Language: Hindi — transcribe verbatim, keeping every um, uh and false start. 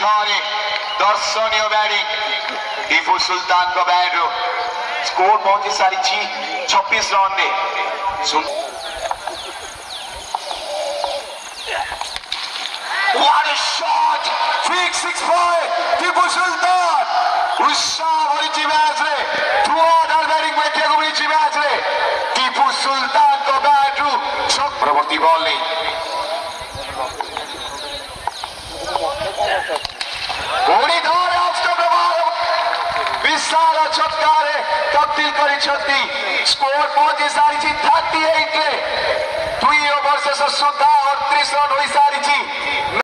ଥରେ ଦର୍ଶନୀୟ ବ୍ୟାଟିଂ ଟିପୁ ସୁଲତାନଙ୍କ ବ୍ୟାଟରୁ ସ୍କୋର ପହଞ୍ଚି ସାରିଛି ଛବିଶ ରନରେ। What a shot! Big six point! Tipu Sultan! उत्साह भरी मैच रे थ्रूआउट आवर बैटिंग देखा मिली मैच रे टीपू सुल्तान को बैट रु परवर्ती बॉल नहीं गोड़ी धरे ऑफ स्टंप मार विशाल छक्कारे तब्दील करी छत्ती स्कोर पहुंची सारी अड़तीस रे दुई ओवर से सुधा अड़तीस रन हो सारी